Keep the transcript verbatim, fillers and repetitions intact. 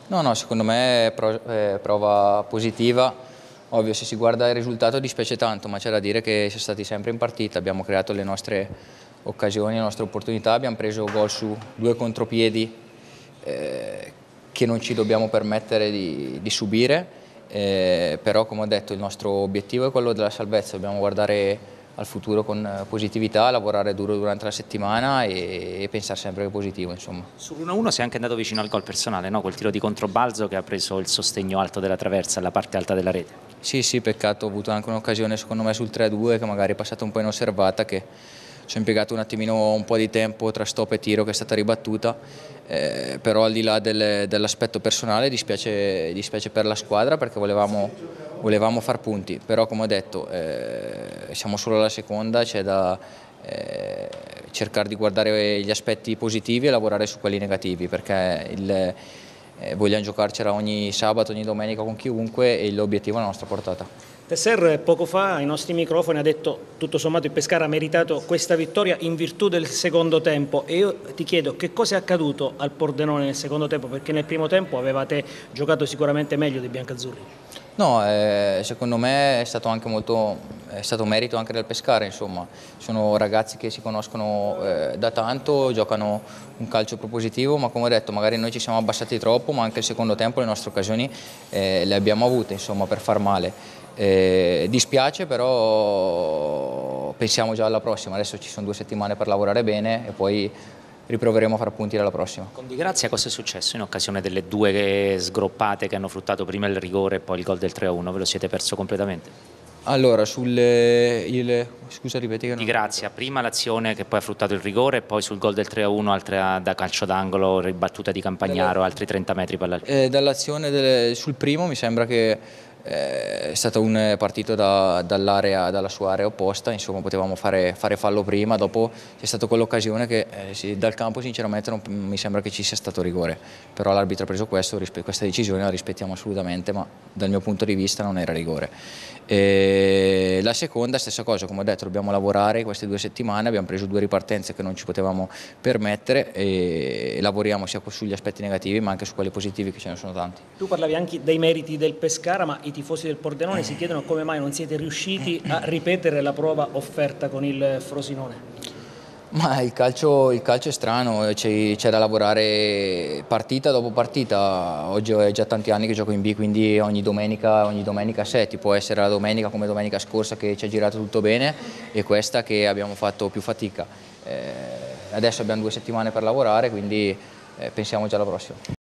No, no, secondo me è, pro, è prova positiva. Ovvio, se si guarda il risultato dispiace tanto, ma c'è da dire che siamo stati sempre in partita, abbiamo creato le nostre occasioni, le nostre opportunità, abbiamo preso gol su due contropiedi eh, che non ci dobbiamo permettere di, di subire, eh, però come ho detto il nostro obiettivo è quello della salvezza, dobbiamo guardare al futuro con positività, lavorare duro durante la settimana e, e pensare sempre che è positivo. Sull'uno a uno si è anche andato vicino al gol personale, no? Quel tiro di controbalzo che ha preso il sostegno alto della traversa, alla parte alta della rete. Sì, sì, peccato, ho avuto anche un'occasione secondo me sul tre a due che magari è passata un po' inosservata, che ci ho impiegato un attimino un po' di tempo tra stop e tiro che è stata ribattuta, eh, però al di là del, dell'aspetto personale dispiace, dispiace per la squadra perché volevamo, volevamo far punti, però come ho detto eh, siamo solo alla seconda, c'è da eh, cercare di guardare gli aspetti positivi e lavorare su quelli negativi perché il, eh, vogliamo giocarcela ogni sabato, ogni domenica con chiunque e l'obiettivo è alla nostra portata. Tesser poco fa ai nostri microfoni ha detto tutto sommato il Pescara ha meritato questa vittoria in virtù del secondo tempo e io ti chiedo che cosa è accaduto al Pordenone nel secondo tempo, perché nel primo tempo avevate giocato sicuramente meglio dei biancazzurri. No, eh, secondo me è stato anche molto, è stato merito anche del Pescara, insomma, sono ragazzi che si conoscono eh, da tanto, giocano un calcio propositivo, ma come ho detto magari noi ci siamo abbassati troppo, ma anche il secondo tempo le nostre occasioni eh, le abbiamo avute, insomma, per far male. Eh, dispiace, però pensiamo già alla prossima, adesso ci sono due settimane per lavorare bene e poi riproveremo a far punti alla prossima. Con Di Grazia cosa è successo in occasione delle due sgroppate che hanno fruttato prima il rigore e poi il gol del tre a uno? Ve lo siete perso completamente? Allora, sul il, scusa, ripeti che non... Di Grazia, prima l'azione che poi ha fruttato il rigore e poi sul gol del tre a uno, altra da calcio d'angolo, ribattuta di Campagnaro, altri trenta metri per la... Eh, dall'azione sul primo mi sembra che eh, è stato un partito da, dall'area, dalla sua area opposta, insomma potevamo fare, fare fallo prima, dopo c'è stata quell'occasione che eh, sì, dal campo sinceramente non mi sembra che ci sia stato rigore, però l'arbitro ha preso questo, questa decisione, la rispettiamo assolutamente, ma dal mio punto di vista non era rigore. E la seconda stessa cosa, come ho detto dobbiamo lavorare queste due settimane, abbiamo preso due ripartenze che non ci potevamo permettere e lavoriamo sia sugli aspetti negativi ma anche su quelli positivi che ce ne sono tanti. Tu parlavi anche dei meriti del Pescara, ma i tifosi del Pordenone si chiedono come mai non siete riusciti a ripetere la prova offerta con il Frosinone. Ma il calcio, il calcio è strano, c'è da lavorare partita dopo partita, oggi è già tanti anni che gioco in B, quindi ogni domenica, ogni domenica a sé, può essere la domenica come domenica scorsa che ci ha girato tutto bene e questa che abbiamo fatto più fatica. Eh, adesso abbiamo due settimane per lavorare, quindi eh, pensiamo già alla prossima.